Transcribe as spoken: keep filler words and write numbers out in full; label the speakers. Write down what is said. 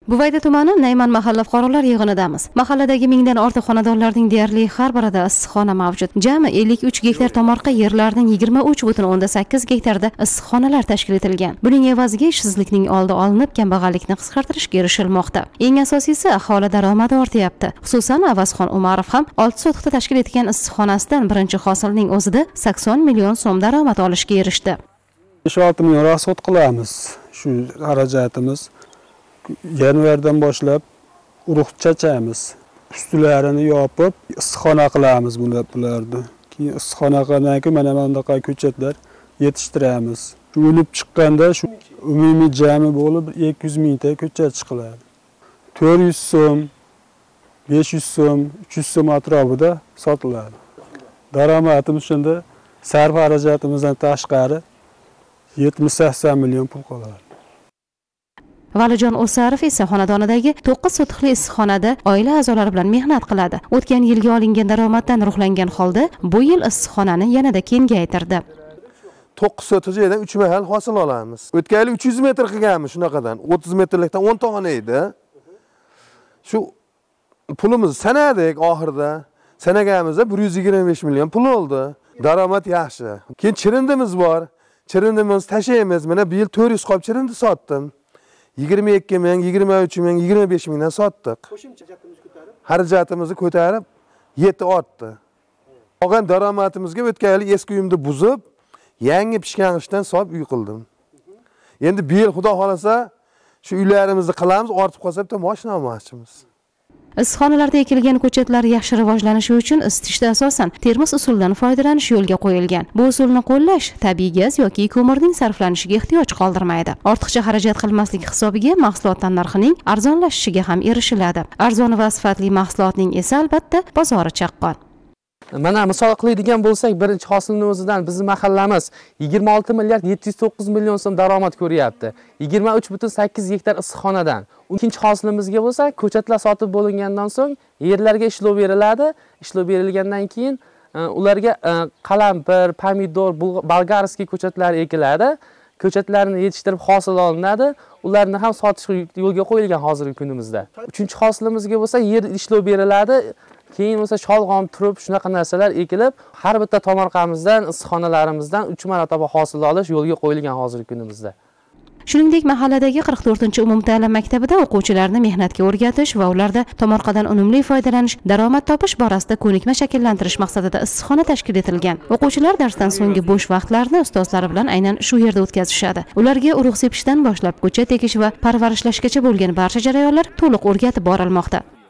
Speaker 1: Buvayda tumani Nayman mahalla fuqarolar yig'inidamiz. Mahalladagi mingdan ortiq xonadonlarning deyarli har birida issiqxona mavjud. Jami ellik uch gektar tomorqa yerlarning yigirma uch butun o'ndan sakkiz gektarda issiqxonalar tashkil etilgan. Buning evaziga ishsizlikning oldi olinib, kambag'allikni qisqartirishga erishilmoqda. Eng asosiysi aholi daromadi ortyapti. Xususan Avazxon Umarov ham olti sotixda tashkil etgan issiqxonasidan birinchi hosilning o'zida sakson million so'm daromad olishga erishdi.
Speaker 2: besh olti million rasxod qilamiz. Shu xarajatimiz yanvardan boshlab urug' chachamiz. Ustularini yopib, issiqxona qilamiz bularni. Keyin issiqxona qilgandan keyin mana bunday ko'chatlar yetishtiramiz. Shu o'lib chiqqanda shu umumiy jami bo'lib ikki yuz mingta ko'chat chiqiladi. to'rt yuz so'm, besh yuz so'm, uch yuz so'm atrofida sotiladi. Daromadimiz shunda sarf xarajatimizdan tashqari yetmish sakson million pul qoladi.
Speaker 1: Valijon O'sarov esa xonadonidagi to'qqiz sotixli issiqxonada oila a'zolari bilan mehnat qiladi. O'tgan yilga olingan daromaddan ruhlangan holda bu yil issiqxonani yanada kengaytirdi.
Speaker 3: to'qqiz sotiq yerdan uch mahal hosil olamiz. O'tgan yil uch yuz metr qilganmiz shunaqadan. o'ttiz metrlikdan o'n ta xona edi. Shu pulimizni sanadik oxirida. Sanaganimizda bir yuz yigirma besh million pul oldi. Daromad yaxshi. Keyin chirindimiz bor. Chirindimizni tashlaymiz. Mana bu yil to'rt yuz qop chirindi sotdim. yigirma ikki ming, yigirma uch ming, yigirma besh mingdan sotdik. Xarajatimizni ko'tarib yetti ortdi. Qolgan daromadimizga o'tgan yil eski uyimni buzib, yangi pishgan ishdan solib uy qildim. Endi bu yil Xudo xolasa shu uylarimizni qilamiz, ortib qolsa bitta mashina olmoqchimiz.
Speaker 1: Issiqxonalarda ekilgan ko'chatlar yaxshi rivojlanishi uchun isitishda asosan termos usulidan foydalanish yo'lga qo'yilgan. Bu usulni qo'llash tabiiy gaz yoki ko'mirning sarflanishiga ehtiyoj qoldirmaydi. Ortiqcha xarajat qilmaslik hisobiga mahsulotlar narxining arzonlashishiga ham erishiladi. Arzon va sifatli mahsulotning esa albatta bozori chaqqon.
Speaker 4: Mana misol qiladigan bo'lsak, birinchi hosilning o'zidan bizning mahallamiz yigirma olti milliard yetti yuz to'qqiz million so'm daromad ko'ryapti. yigirma uch butun sakkiz gektar issiqxonadan. Ikkinchi hosilimizga bo'lsa, ko'chatlar sotib bo'lingandan so'ng yerlarga ishlov beriladi. Ishlov berilgandan keyin ularga qalampir, pomidor, bolgarskiy ko'chatlar ekiladi. Ko'chatlarni yetishtirib hosil olinadi. Ularni ham sotish yo'lga qo'yilgan hozirgi kunimizda. Uchinchi hosilimizga bo'lsa, yer ishlov beriladi. Keyin bo'lsa sholg'om, turib shunaqa narsalar ekilib, har bitta tomorqamizdan, issiqxonalarimizdan uch marotaba hosil olish yo'lga qo'yilgan hozirgi kunimizda.
Speaker 1: Shuningdek, mahalladagi qirq to'rtinchi umumta'lim maktabida o'quvchilarni mehnatga o'rgatish va ularda tomorqadan unumli foydalanish, daromad topish borasida ko'nikma shakllantirish maqsadida issiqxona tashkil etilgan. O'quvchilar darsdan so'nggi bo'sh vaqtlarini ustozlari bilan aynan shu yerda o'tkazishadi. Ularga urug' sepishdan boshlab ko'chat ekish va parvarishlashgacha bo'lgan barcha jarayonlar to'liq o'rgatib borilmoqda.